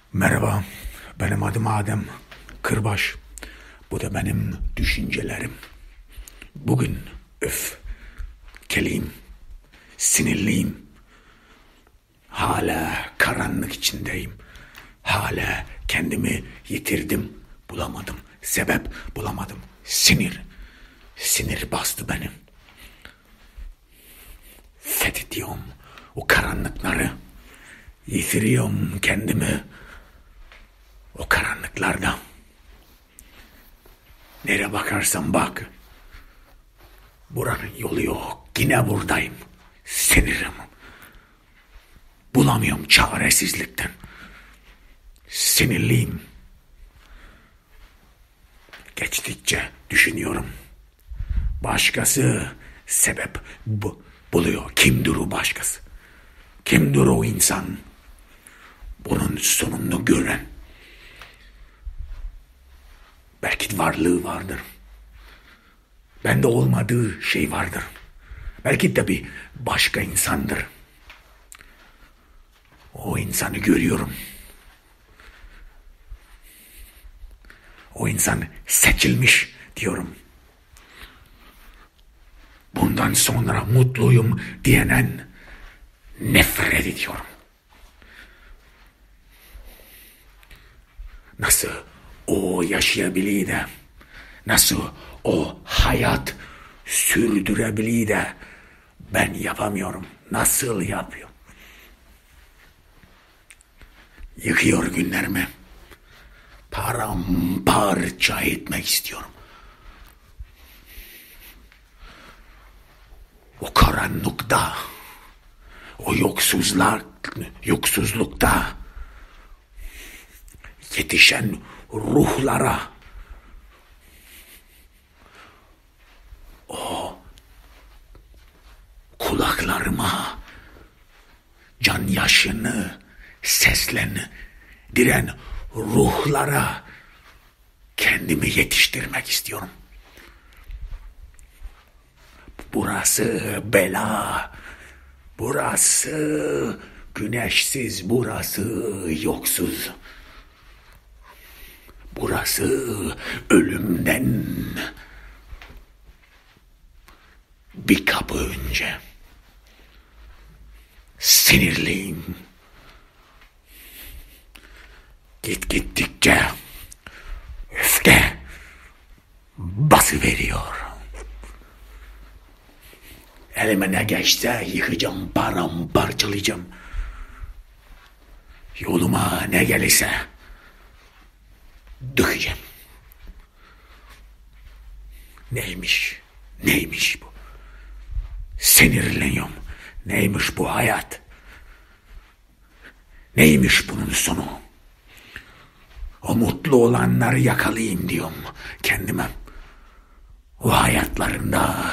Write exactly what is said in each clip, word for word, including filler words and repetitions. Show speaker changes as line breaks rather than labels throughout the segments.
Merhaba, benim adım Adem Kırbaş. Bu da benim düşüncelerim. Bugün öfkeliyim, sinirliyim. Hala karanlık içindeyim. Hala kendimi yitirdim, bulamadım. Sebep bulamadım. Sinir, sinir bastı benim. Fethediyorum o karanlıkları. Yitiriyorum kendimi o karanlıklarda. Nereye bakarsan bak. Buranın yolu yok. Yine buradayım. Sinirim. Bulamıyorum çaresizlikten. Sinirliyim. Geçtikçe düşünüyorum. Başkası sebep bu, buluyor. Kimdir o başkası? Kimdir o insan? Bunun sonunu gören. Belki varlığı vardır. Bende olmadığı şey vardır. Belki de bir başka insandır. O insanı görüyorum. O insan seçilmiş diyorum. Bundan sonra mutluyum diyenen nefret ediyorum. Nasıl o yaşayabiliyor de, nasıl o hayat sürdürebiliyor de ben yapamıyorum. Nasıl yapıyor? Yıkıyor günlerimi. Paramparça etmek istiyorum. O karanlıkta, o yoksuzlar, yoksuzlukta yetişen ruhlara, o kulaklarıma can yaşını seslendiren ruhlara kendimi yetiştirmek istiyorum. Burası bela, burası güneşsiz, burası yoksuz. Burası ölümden bir kapı önce. Sinirliyim. Git gittikçe öfke basıveriyor. Elime ne geçse yıkacağım, paramparçalayacağım. Yoluma ne gelirse dökeceğim. Neymiş? Neymiş bu? Sinirleniyorum. Neymiş bu hayat? Neymiş bunun sonu? O mutlu olanları yakalayayım diyorum kendime. O hayatlarında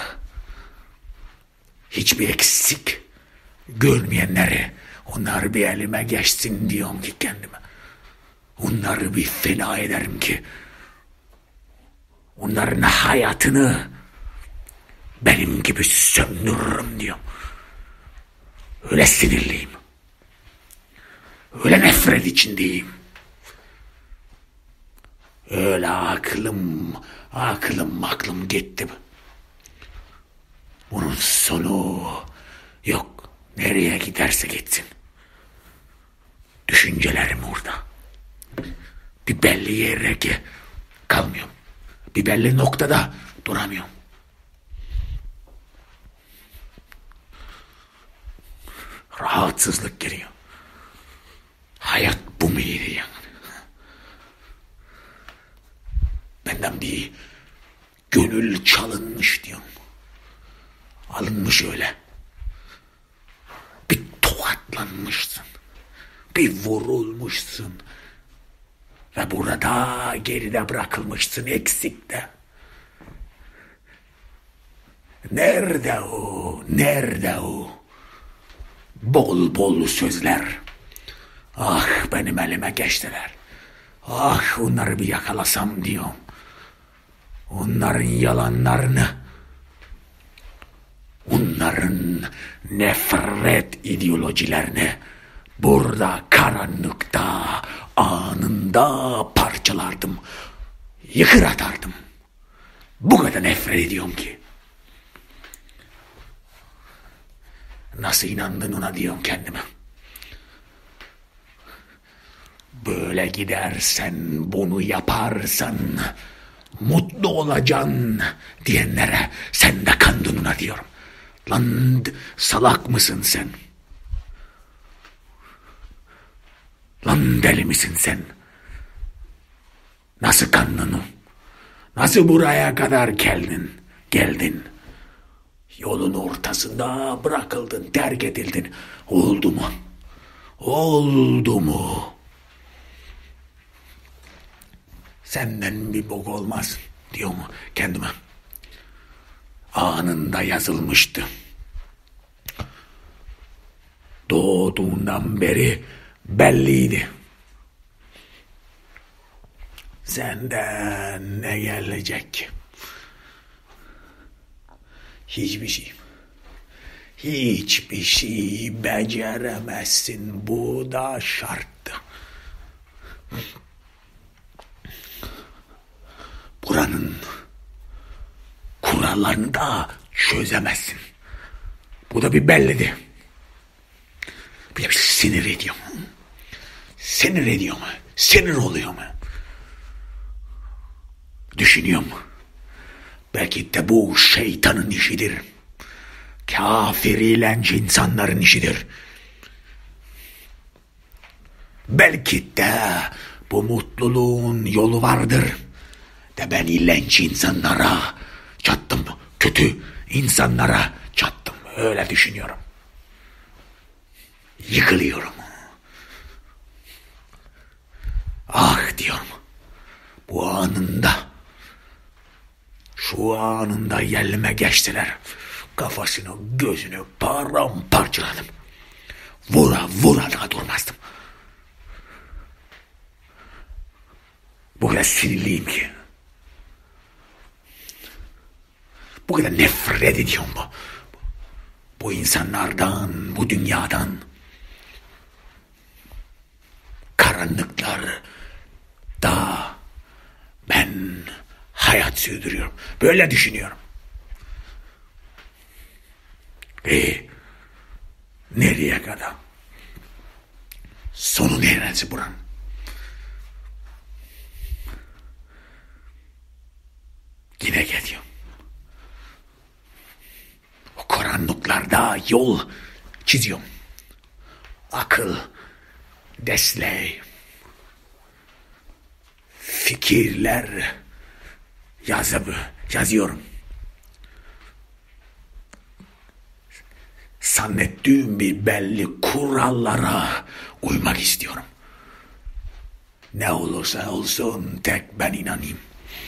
hiçbir eksik görmeyenleri, onlar bir elime geçsin diyorum ki kendime. Onları bir feda ederim ki onların hayatını benim gibi söndürürüm diyorum. Öyle sinirliyim. Öyle nefret içindeyim. Öyle aklım, aklım, aklım gitti. Bunun sonu yok. Nereye giderse gitsin. Düşüncelerim orada. Bir belli yere ki kalmıyorum. Bir belli noktada duramıyorum. Rahatsızlık geliyor. Hayat bu muydu yani? Benden bir gönül çalınmış diyorum. Alınmış öyle. Bir tokatlanmışsın. Bir vurulmuşsun. Ve burada geride bırakılmışsın eksikte. Nerede o? Nerede o? Bol bol sözler. Ah benim elime geçtiler. Ah onları bir yakalasam diyorum. Onların yalanlarını, onların nefret ideolojilerini burada karanlıkta ortasında parçalardım. Yıkır atardım. Bu kadar nefret ediyorum ki. Nasıl inandın ona diyorum kendime. Böyle gidersen, bunu yaparsan mutlu olacaksın diyenlere sen de kandın ona diyorum. Lan salak mısın sen? Lan deli misin sen? Nasıl kandın? Nasıl buraya kadar geldin? Geldin. Yolun ortasında bırakıldın, terk edildin. Oldu mu? Oldu mu? Senden bir bok olmaz diyor mu kendime. Anında yazılmıştı. Doğduğundan beri belliydi. Senden ne gelecek? Hiçbir şey. Hiçbir şey beceremezsin. Bu da şarttı. Buranın kurallarını da çözemezsin. Bu da bir bellidi. Bir de bir sinir ediyor mu? Sinir ediyor mu? Sinir oluyor mu? Düşünüyor mu? Belki de bu şeytanın işidir. Kafir iğrenç insanların işidir. Belki de bu mutluluğun yolu vardır. De ben iğrenç insanlara çattım. Kötü insanlara çattım. Öyle düşünüyorum. Yıkılıyorum. Ah diyorum. Bu anında, şu anında yerlime geçtiler. Kafasını, gözünü paramparçaladım. Vura vura da durmazdım. Bu kadar sinirliyim ki. Bu kadar nefret ediyorum bu. Bu insanlardan, bu dünyadan. Karanlıklar da ben hayat sürdürüyorum. Böyle düşünüyorum. E nereye kadar? Sonu neresi buranın? Yine geliyorum. O karanlıklarda yol çiziyorum. Akıl, desteği, fikirler yazıp yazıyorum. Zannettiğim bir belli kurallara uymak istiyorum. Ne olursa olsun tek ben inanayım.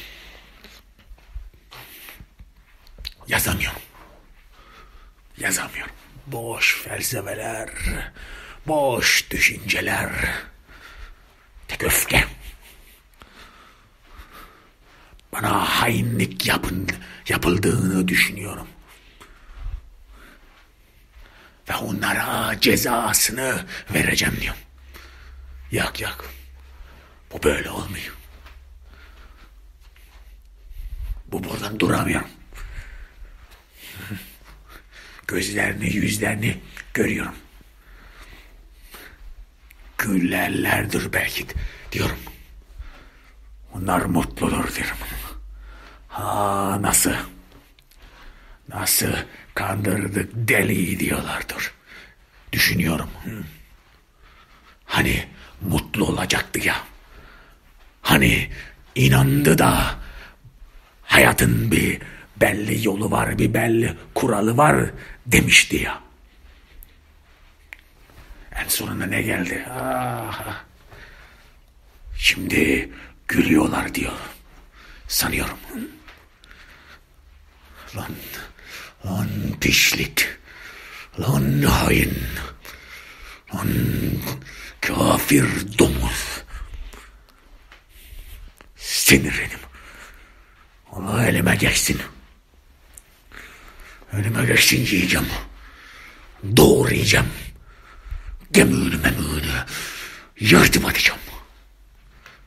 Yazamıyorum. Yazamıyorum. Boş felsefeler, boş düşünceler, tek öfke. Bana hainlik yapın, yapıldığını düşünüyorum. Ve onlara cezasını vereceğim diyorum. Yok yok. Bu böyle olmuyor. Bu buradan duramıyorum. Gözlerini, yüzlerini görüyorum. Gülerlerdir belki diyorum. Onlar mutludur diyorum. Ha nasıl? Nasıl kandırdık deli diyorlardır. Düşünüyorum. Hani mutlu olacaktı ya. Hani inandı da hayatın bir belli yolu var, bir belli kuralı var demişti ya. En sonunda ne geldi? Ah, şimdi gülüyorlar diyor. Sanıyorum. Lan, lan pişlik, lan hain, lan kafir domuz. Sinirim. Allah elime geçsin. Elime geçsin yiyeceğim. Doğrayacağım. Gemüğünü memüğünü yırtıp atacağım.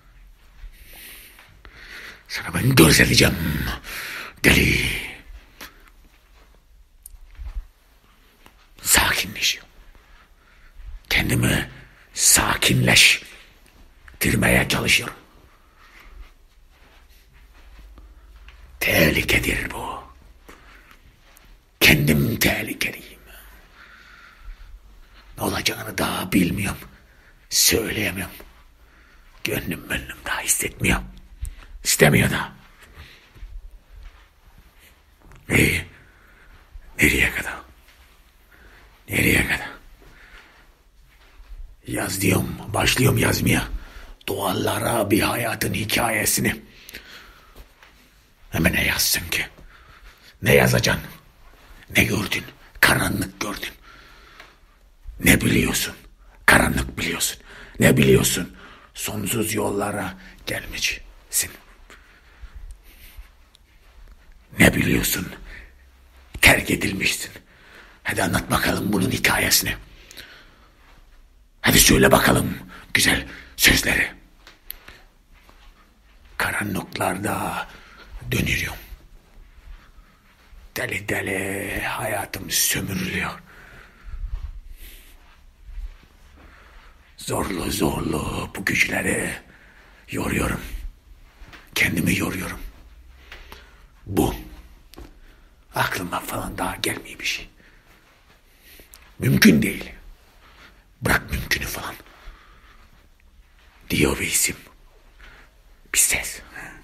Görseleceğim deli. Sakinleşiyorum. Kendimi sakinleştirmeye çalışıyorum. Tehlikedir bu. Kendim tehlikeliyim. Ne olacağını daha bilmiyorum. Söyleyemiyorum. Gönlüm gönlüm daha hissetmiyorum. İstemiyor da. İyi. Nereye kadar? Nereye kadar? Yaz diyorum. Başlıyorum yazmaya. Duvarlara bir hayatın hikayesini. Ama ne yazsın ki? Ne yazacaksın? Ne gördün? Karanlık gördün. Ne biliyorsun? Karanlık biliyorsun. Ne biliyorsun? Sonsuz yollara gelmişsin. Ne biliyorsun? Terk edilmişsin. Hadi anlat bakalım bunun hikayesini. Hadi söyle bakalım güzel sözleri. Karanlıklarda dönüyorum. Deli deli hayatım sömürülüyor. Zorlu zorlu bu güçleri yoruyorum. Kendimi yoruyorum. Bu aklıma falan daha gelmiyor bir şey. Mümkün değil. Bırak mümkünü falan. Diyor bir isim. Bir ses.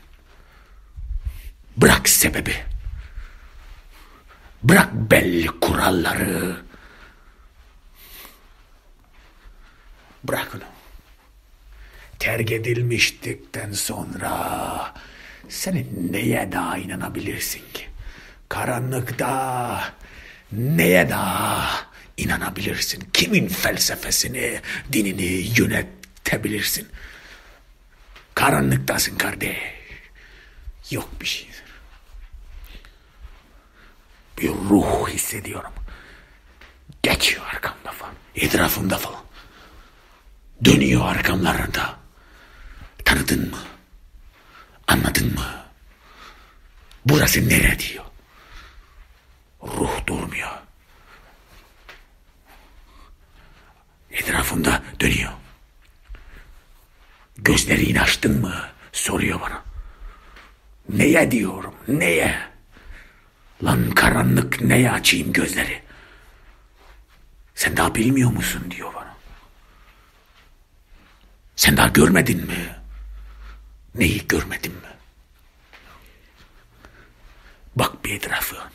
Bırak sebebi. Bırak belli kuralları. Bırak onu. Terk edilmiştikten sonra senin neye daha inanabilirsin ki? Karanlıkta neye daha inanabilirsin? Kimin felsefesini, dinini yönetebilirsin? Karanlıktasın kardeş. Yok bir şey. Bir ruh hissediyorum. Geçiyor arkamda falan. Etrafımda falan. Dönüyor arkamlarında. Tanıdın mı? Anladın mı? Burası nere diyor. Ruh durmuyor. Etrafımda dönüyor. Gözlerini açtın mı? Soruyor bana. Neye diyorum? Neye? Lan karanlık neye açayım gözleri? Sen daha bilmiyor musun diyor bana. Sen daha görmedin mi? Neyi görmedin mi? Bak bir etrafına.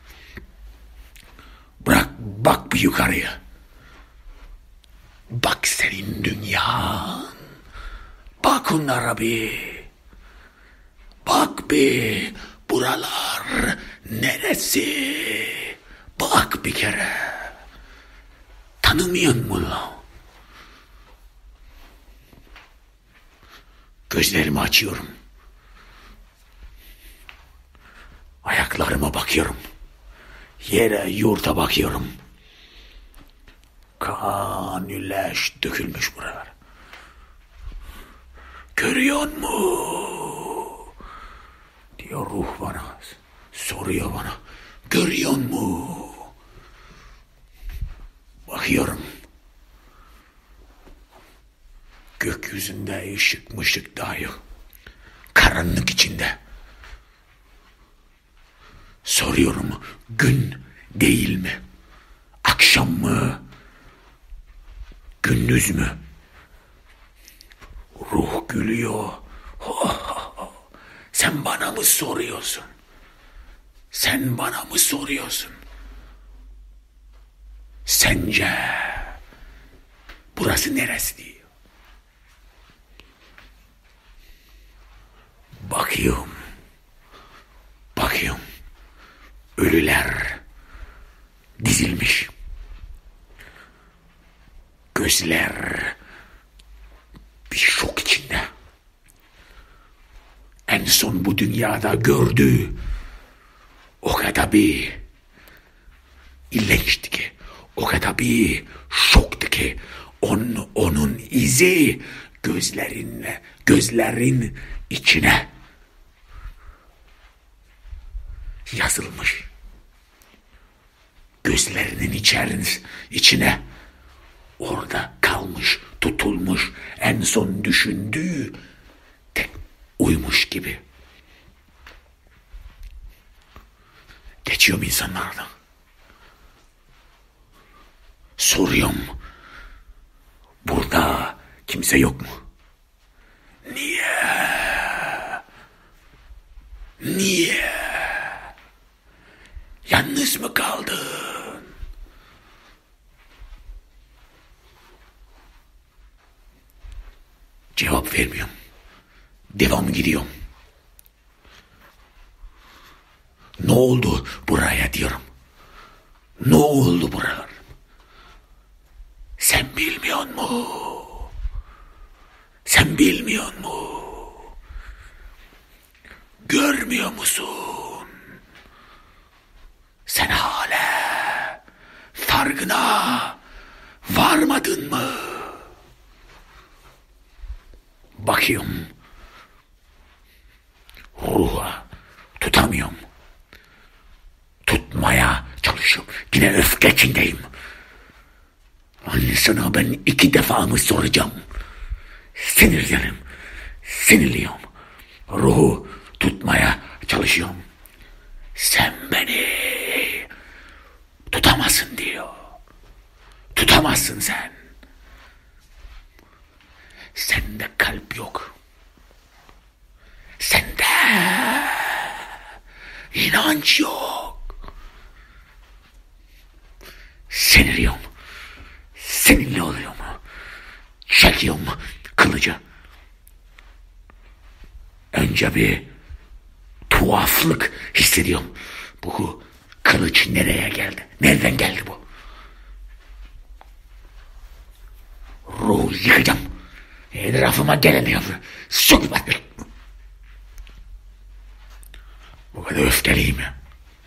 Bırak bak bir yukarıya. Bak senin dünyan. Bak onlara bir. Bak bir. Buralar neresi? Bak bir kere. Tanımıyor musun lan? Gözlerimi açıyorum. Ayaklarıma bakıyorum. Yere, yurta bakıyorum. Kan, leş dökülmüş buralar. Görüyor musun? Diyor ruh bana. Soruyor bana. Görüyor musun? Bakıyorum. Gökyüzünde ışık mışık daha yok. Karanlık içinde. Soruyorum, gün değil mi? Akşam mı? Gündüz mü? Ruh gülüyor. Ho, ho, ho. Sen bana mı soruyorsun? Sen bana mı soruyorsun? Sence burası neresi diyor. Bakıyorum. Bakıyorum. Ölüler dizilmiş. Gözler bir şok içinde. En son bu dünyada gördüğü o kadar bir ilginçti ki, o kadar bir şoktu ki, onun, onun izi gözlerinle, gözlerin içine yazılmış. Gözlerinin içeriniz, içine orada kalmış, tutulmuş, en son düşündüğü tek uymuş gibi. Geçiyorum insanlardan. Soruyorum. Burada kimse yok mu? Niye? Niye? Yalnız mı kaldın? Cevap vermiyorum. Devam gidiyorum. Ne oldu buraya diyorum. Ne oldu buralar? Sen bilmiyor mu? Sen bilmiyor mu? Görmüyor musun? Sen hala farkına varmadın mı? Bakıyorum. Ruha tutamıyorum. Tutmaya çalışıyorum. Yine öfke içindeyim. Anne sana ben iki defa mı soracağım? Sinirlerim. Sinirliyim. Ruhu tutmaya çalışıyorum. Sen beni tutamazsın diyor. Tutamazsın sen. Sende kalp yok. Sende inanç yok. Sinirliyim. Seninle oluyorum. Çekiyorum kılıcı. Önce bir tuhaflık hissediyorum. Bu kılıç nereye geldi? Nereden geldi bu? Ruhu yıkacağım. Etrafıma geleni yapıyor. Sok bak. Bu kadar öfkeliyim ya.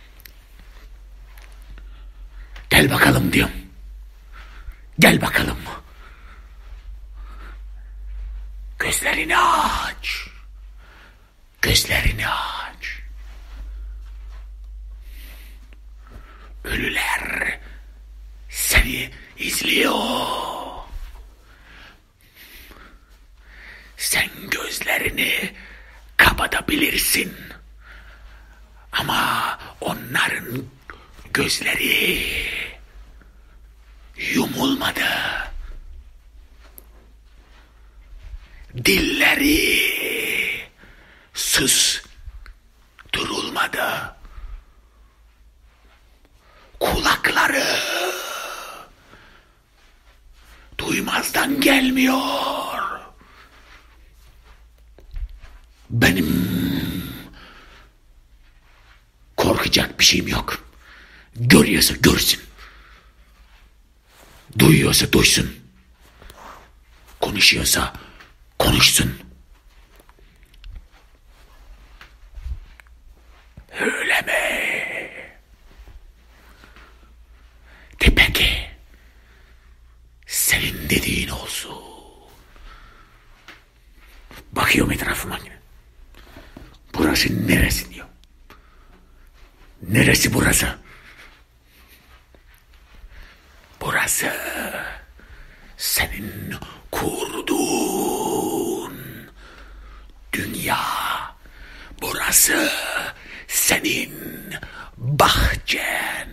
Gel bakalım diyorum. Gel bakalım. Gözlerini aç. Gözlerini aç. Ölüler seni izliyor. Sen gözlerini kapatabilirsin. Ama onların gözleri yumulmadı. Dilleri sus durulmadı. Kulakları duymazdan gelmiyor. Benim korkacak bir şeyim yok. Görüyorsa görsün. Duyuyorsa duysun. Konuşuyorsa konuşsun. Öyle mi? De peki. Senin dediğin olsun. Bakıyorum etrafıma. Burası neresi diyor. Neresi burası? Burası senin kurduğun dünya. Burası senin bahçen.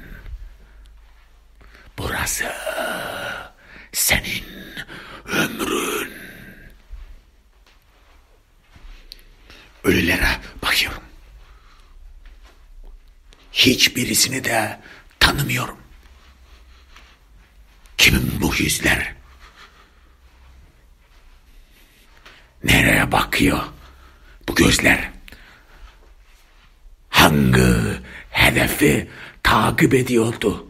Burası senin ömrün. Ölülere bakıyorum. Hiçbirisini de tanımıyorum. Kimin bu yüzler? Nereye bakıyor bu gözler? Hangi hedefi takip ediyordu?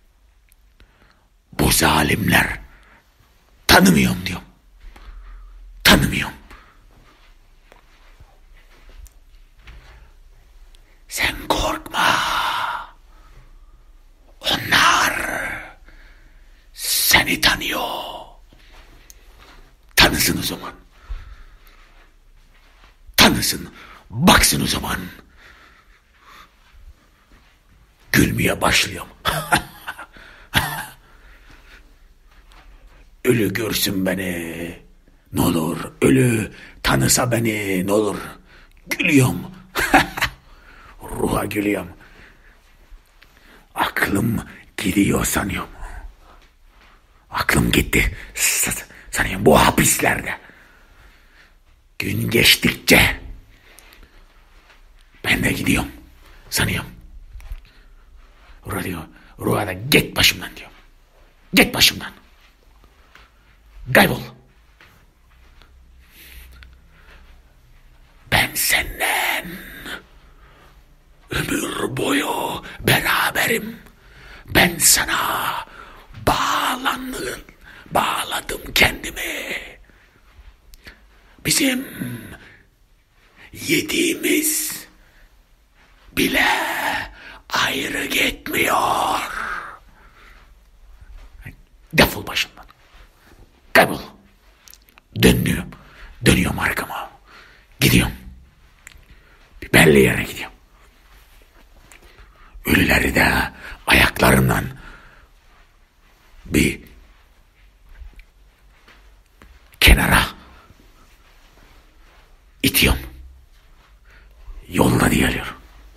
Bu zalimler. Tanımıyorum diyorum. Tanımıyorum. Sen korkma. Onlar seni tanıyor. Tanısın o zaman. Tanısın. Baksın o zaman. gülmeye başlıyorum. Ölü görsün beni, ne olur. Ölü tanısa beni, ne olur. Gülüyorum. Ruha gülüyorum. Aklım gidiyor sanıyorum. Aklım gitti sanıyorum bu hapislerde. Gün geçtikçe ben de gidiyorum sanıyorum. Ruha diyor, ruha da git başımdan diyor. Git başımdan. Kaybol. Ben senden ömür boyu beraberim. Ben sana bağlandım, bağladım kendimi. Bizim yediğimiz bile ayrı gitmiyor. Defol başımdan. Kaybol. Dönüyorum. Dönüyorum arkama. Gidiyorum. Bir belli yere gidiyorum. Ölüleri de ayaklarımdan bir kenara itiyorum. Yolda diyor.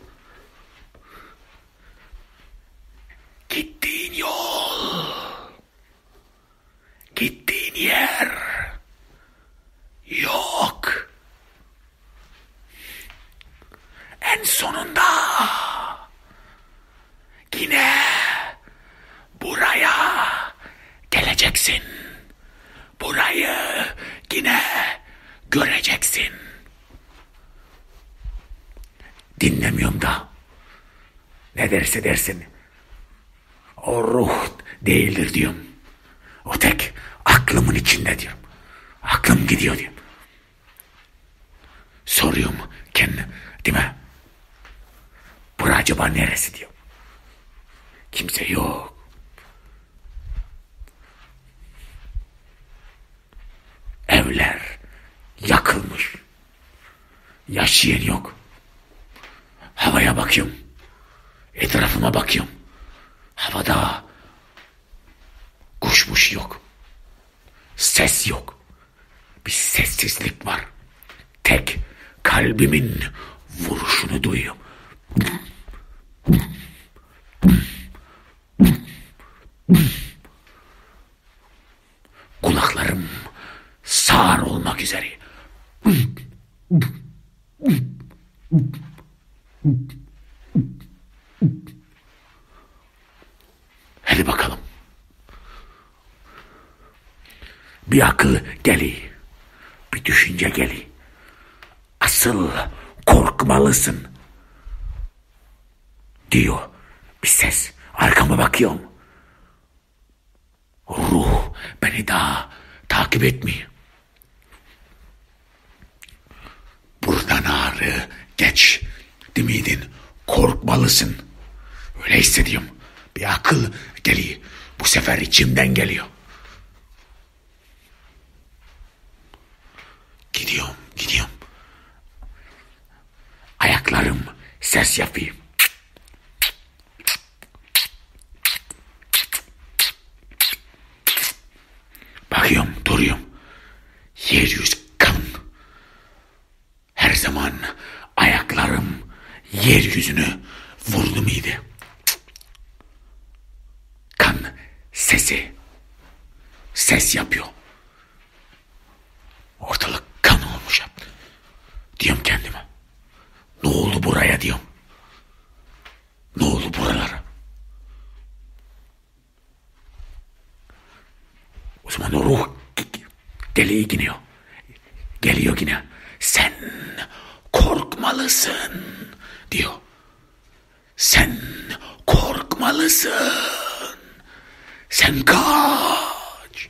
Gittiğin yol, gittiğin yer yok. En sonunda yine buraya geleceksin. Burayı yine göreceksin. Dinlemiyorum da. Ne derse dersin. O ruh değildir diyorum. O tek aklımın içinde diyorum. Aklım gidiyor diyorum. Soruyorum kendime. Bura acaba neresi diyor. Kimse yok. Evler yakılmış. Yaşayan yok. Havaya bakıyorum. Etrafıma bakıyorum. Havada kuşmuş yok. Ses yok. Bir sessizlik var. Tek kalbimin vuruşunu duyuyorum. Kulaklarım sağır olmak üzere. Hadi bakalım. Bir akıl geliyor. Bir düşünce geliyor. Asıl korkmalısın diyor bir ses. Arkama bakıyorum. Ruh beni daha takip etmiyor. Buradan ağrı geç demiydin. Korkmalısın. Öyle hissediyorum. Bir akıl geliyor. Bu sefer içimden geliyor. Gidiyorum, gidiyorum. Ayaklarım ses yapıyor. Bakıyorum, duruyorum. Yeryüzü kan. Her zaman ayaklarım yeryüzünü vurdu muydu? Kan sesi. Ses yapıyor. Ortalık kan olmuş. Diyorum kendime. Ne oldu buraya diyorum. Ne oldu buralara? O zaman o ruh deliği geliyor. Geliyor yine. Sen korkmalısın diyor. Sen korkmalısın. Sen kaç.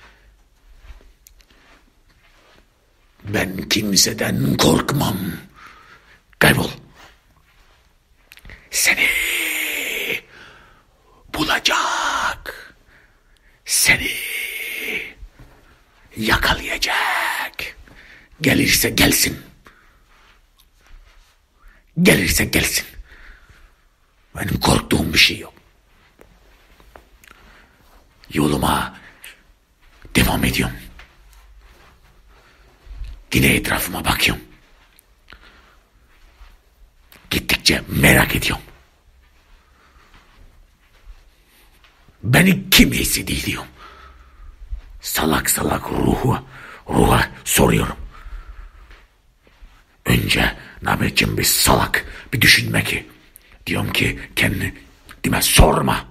Ben kimseden korkmam. Kaybol. Seni bulacak. Seni yakalayacak. Gelirse gelsin. Gelirse gelsin. Benim korktuğum bir şey yok. Yoluma devam ediyorum. Yine etrafıma bakıyorum. Gittikçe merak ediyorum. Beni kim hissediyor diyorum. Salak salak ruhu, ruha soruyorum. Önce ne biçim bir salak bir düşünme ki. Diyorum ki kendime sorma.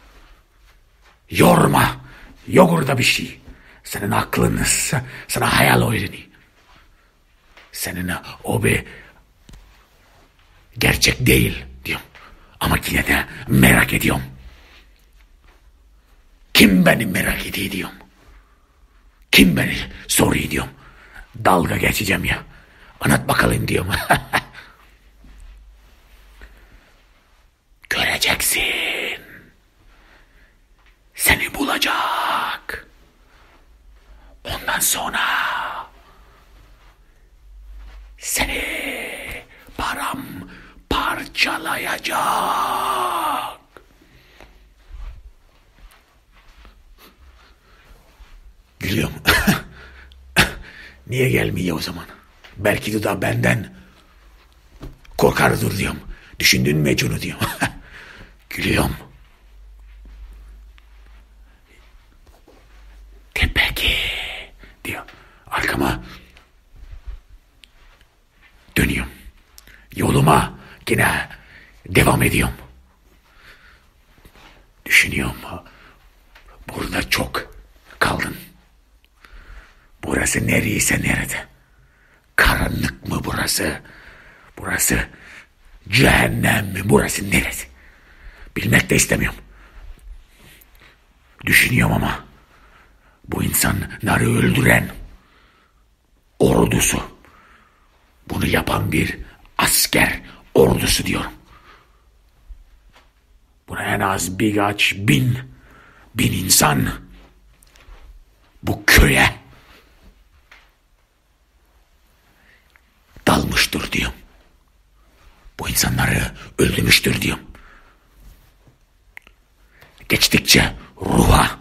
Yorma. Yok orada bir şey. Senin aklın sana hayal oynuyor. Senin o bir gerçek değil diyorum. Ama yine de merak ediyorum. Kim beni merak ediyor diyorum. Kim beni soruyor diyorum. Dalga geçeceğim ya. Anlat bakalım diyorum. Göreceksin. Seni bulacak. Ondan sonra seni param parçalayacak. Gülüyorum. Niye gelmiyor o zaman? Belki de da benden korkardır diyorum. Düşündün mü Mecnun'u diyorum. Gülüyorum. De peki diyor. Arkama dönüyorum. Yoluma yine devam ediyorum. Düşünüyorum. Burada çok kaldın. Burası nereyse nerede? Karanlık mı burası? Burası cehennem mi? Burası neresi? Bilmek de istemiyorum. Düşünüyorum ama bu insanları öldüren ordusu, bunu yapan bir asker ordusu diyorum. Buna en az birkaç bin, bin insan bu köye dalmıştır diyorum. Bu insanları öldürmüştür diyorum. Geçtikçe ruha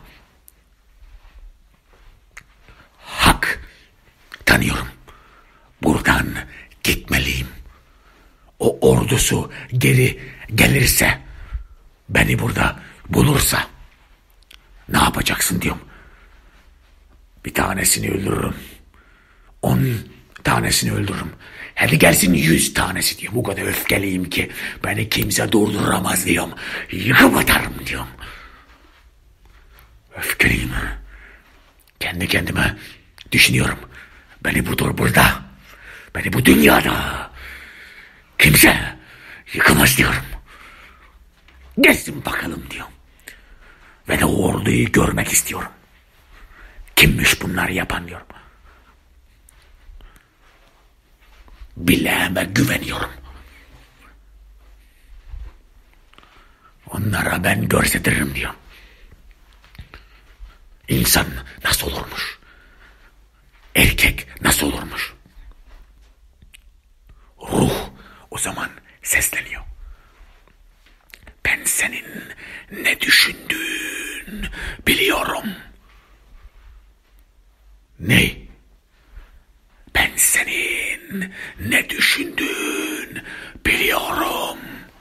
hak tanıyorum. Buradan gitmeliyim. O ordusu geri gelirse, beni burada bulursa ne yapacaksın diyorum. Bir tanesini öldürürüm. On tanesini öldürürüm. Hadi gelsin yüz tanesi diyorum. Bu kadar öfkeliyim ki beni kimse durduramaz diyorum. Yıkıp atarım diyorum. Öfkeliyim. Kendi kendime düşünüyorum. Beni budur burada. Beni bu dünyada kimse yıkamaz diyorum. Gelsin bakalım diyorum. Ve de o orduyu görmek istiyorum. Kimmiş bunları yapan diyorum. Bileğime güveniyorum. Onlara ben gösteririm diyor. İnsan nasıl olurmuş? Erkek nasıl olurmuş? Ruh o zaman sesleniyor. Ben senin ne düşündüğün biliyorum. Ne? Ben senin ne düşündüğün biliyorum.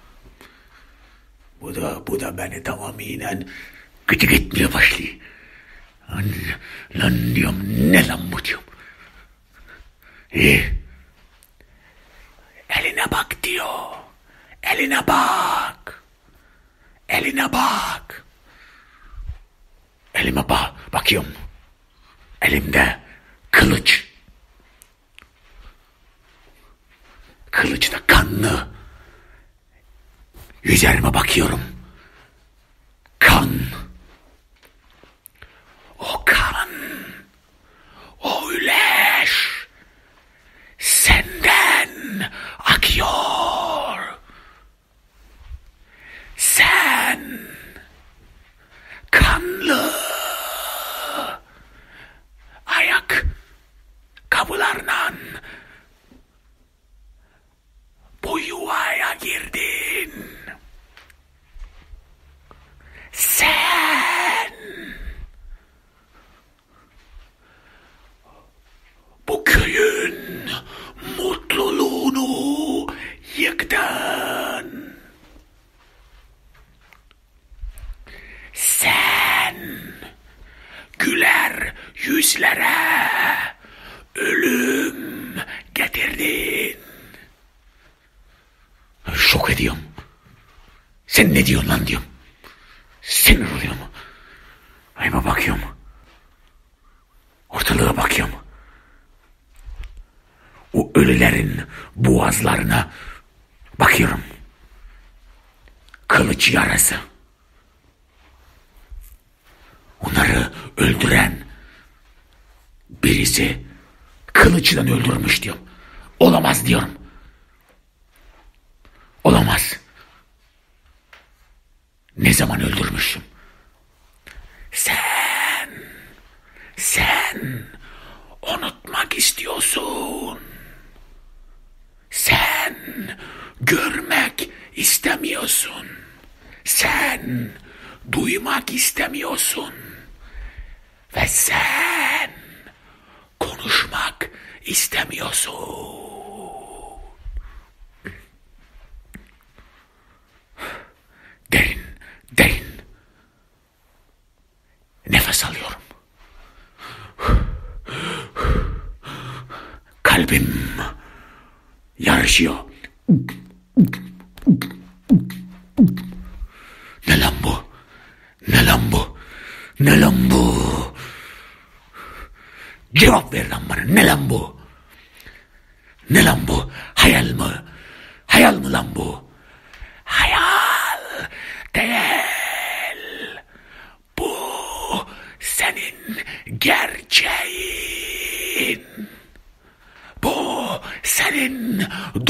Bu da bu da beni tamamen gıcık etmeye başlıyor. Lan, lan diyorum, ne lan bu diyorum. İyi. Eline bak diyor. Eline bak. Eline bak. Elime bak, bakıyorum. Elimde kılıç. Kılıç da kanlı. Üzerime bakıyorum. Kan. O kan. O üleş. Senden akıyor. Sen kanlı ayak kapılarından bu yuvaya girdin. şeytan. Sen güler yüzlere ölüm getirdin. Şok ediyorum. Sen ne diyorsun lan diyorum. Sinir oluyorum. Ayıma bakıyorum. Ortalığa bakıyorum. O ölülerin boğazlarına bakıyorum. Kılıç yarası. Onları öldüren birisi kılıçla öldürmüş diyorum. Olamaz diyorum. Olamaz. Ne zaman öldürmüşüm? Sen, sen unutmak istiyorsun. Sen görmek istemiyorsun. Sen duymak istemiyorsun. Ve sen konuşmak istemiyorsun. Derin, derin nefes alıyorum. Kalbim yarışıyor. Ne lan bu? Ne lan bu? Ne lan bu? Cevap ver lan bana. Ne lan bu? Ne lan bu? Hayal mi? Hayal mi lan bu? Hayal değil. Bu senin gerçeğin. Bu senin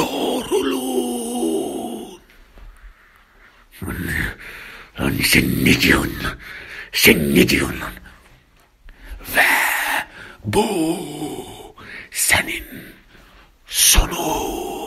doğruluğun. Lan sen ne diyorsun? Sen ne diyorsun lan? Ve bu senin sonun.